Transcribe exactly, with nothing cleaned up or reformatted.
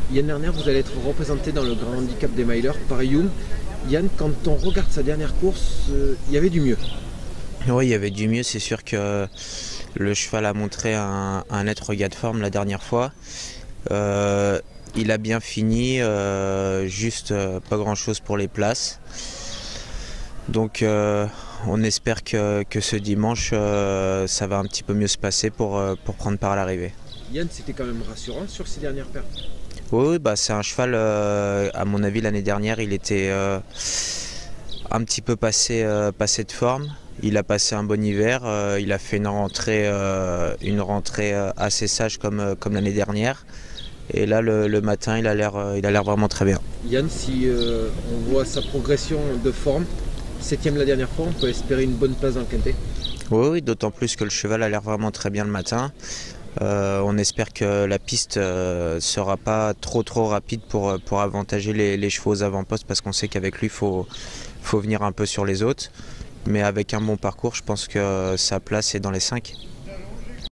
Yann Lerner, vous allez être représenté dans le grand handicap des milers par Youm. Yann, quand on regarde sa dernière course, euh, il y avait du mieux. Oui, il y avait du mieux. C'est sûr que le cheval a montré un, un net regain de forme la dernière fois. Euh, il a bien fini, euh, juste euh, pas grand chose pour les places. Donc euh, on espère que, que ce dimanche euh, ça va un petit peu mieux se passer pour, euh, pour prendre part à l'arrivée. Yann, c'était quand même rassurant sur ses dernières pertes. Oui, oui, bah, c'est un cheval, euh, à mon avis l'année dernière il était euh, un petit peu passé, euh, passé de forme. Il a passé un bon hiver, euh, il a fait une rentrée, euh, une rentrée euh, assez sage comme, euh, comme l'année dernière. Et là le, le matin il a l'air euh, il a l'air vraiment très bien. Yann, si euh, on voit sa progression de forme, septième la dernière fois, on peut espérer une bonne place dans le quintet. Oui, oui, d'autant plus que le cheval a l'air vraiment très bien le matin. Euh, on espère que la piste ne euh, sera pas trop trop rapide pour, pour avantager les, les chevaux aux avant-postes, parce qu'on sait qu'avec lui il faut, faut venir un peu sur les autres. Mais avec un bon parcours, je pense que sa place est dans les cinq.